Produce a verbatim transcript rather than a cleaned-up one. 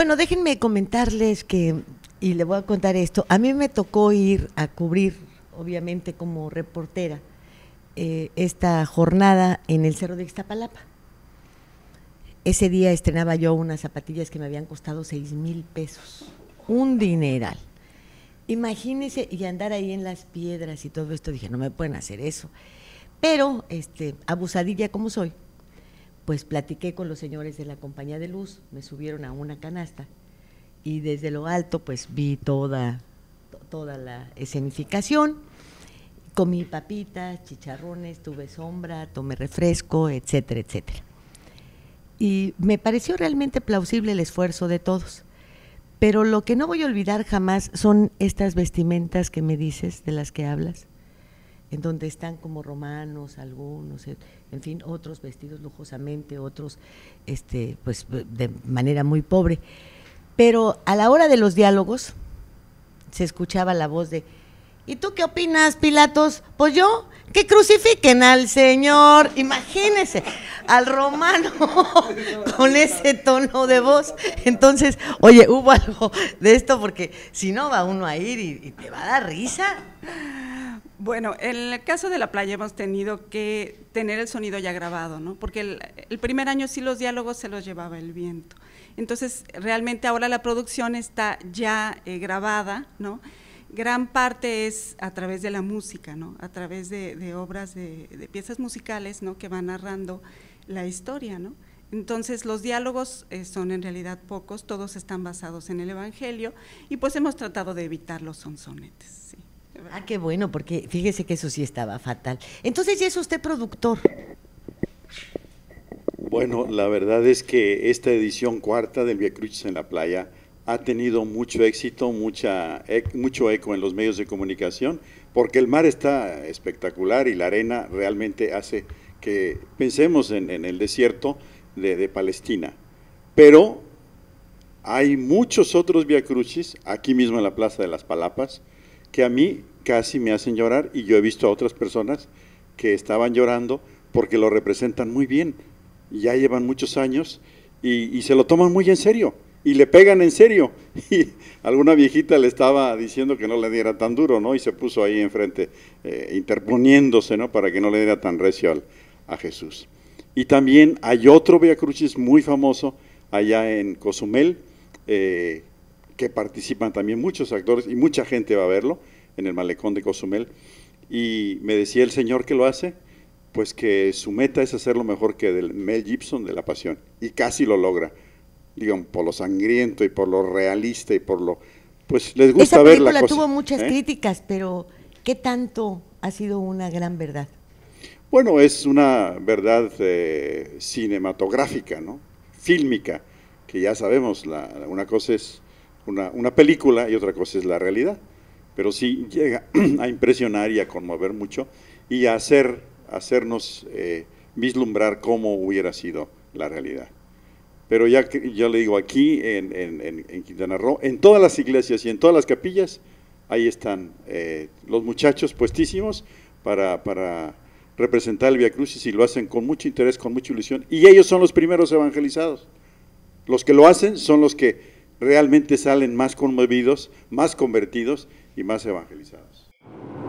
Bueno, déjenme comentarles que, y le voy a contar esto, a mí me tocó ir a cubrir, obviamente como reportera, eh, esta jornada en el Cerro de Ixtapalapa. Ese día estrenaba yo unas zapatillas que me habían costado seis mil pesos, un dineral. Imagínense, y andar ahí en las piedras y todo esto, dije, no me pueden hacer eso. Pero, este, abusadilla como soy, pues platiqué con los señores de la compañía de luz, me subieron a una canasta y desde lo alto pues vi toda, toda la escenificación, comí papitas, chicharrones, tuve sombra, tomé refresco, etcétera, etcétera. Y me pareció realmente plausible el esfuerzo de todos. Pero lo que no voy a olvidar jamás son estas vestimentas que me dices, de las que hablas, en donde están como romanos algunos, en fin, otros vestidos lujosamente, otros este, pues de manera muy pobre. Pero a la hora de los diálogos se escuchaba la voz de ¿y tú qué opinas, Pilatos? Pues yo, que crucifiquen al Señor. Imagínese, al romano con ese tono de voz. Entonces, oye, hubo algo de esto, porque si no va uno a ir y, y te va a dar risa. Bueno, en el caso de la playa hemos tenido que tener el sonido ya grabado, ¿no? Porque el, el primer año sí los diálogos se los llevaba el viento. Entonces, realmente ahora la producción está ya eh, grabada, ¿no? Gran parte es a través de la música, ¿no? A través de, de obras, de, de piezas musicales, ¿no? Que van narrando la historia, ¿no? Entonces, los diálogos eh, son en realidad pocos, todos están basados en el Evangelio y pues hemos tratado de evitar los sonsonetes, sí. Ah, qué bueno, porque fíjese que eso sí estaba fatal. Entonces, ¿ya es usted productor? Bueno, la verdad es que esta edición cuarta del Vía Crucis en la Playa ha tenido mucho éxito, mucha, mucho eco en los medios de comunicación, porque el mar está espectacular y la arena realmente hace que pensemos en, en el desierto de, de Palestina. Pero hay muchos otros Vía Crucis, aquí mismo en la Plaza de las Palapas, que a mí casi me hacen llorar, y yo he visto a otras personas que estaban llorando porque lo representan muy bien, ya llevan muchos años y, y se lo toman muy en serio. Y le pegan en serio, y alguna viejita le estaba diciendo que no le diera tan duro, ¿no? Y se puso ahí enfrente, eh, interponiéndose, ¿no? Para que no le diera tan recio al, a Jesús. Y también hay otro Vía Crucis muy famoso allá en Cozumel, eh, que participan también muchos actores y mucha gente va a verlo, en el malecón de Cozumel. Y me decía el señor que lo hace, pues que su meta es hacerlo mejor que del Mel Gibson de La Pasión, y casi lo logra. Digan, por lo sangriento y por lo realista y por lo, pues les gusta ver la cosa. Esa película tuvo muchas ¿eh? críticas, pero ¿qué tanto ha sido una gran verdad? Bueno, es una verdad eh, cinematográfica, ¿no? Fílmica, que ya sabemos, la, una cosa es una, una película y otra cosa es la realidad, pero sí llega a impresionar y a conmover mucho y a hacer, hacernos eh, vislumbrar cómo hubiera sido la realidad. Pero ya que yo le digo, aquí en, en, en Quintana Roo, en todas las iglesias y en todas las capillas, ahí están eh, los muchachos puestísimos para, para representar el Vía Crucis, y lo hacen con mucho interés, con mucha ilusión, y ellos son los primeros evangelizados. Los que lo hacen son los que realmente salen más conmovidos, más convertidos y más evangelizados.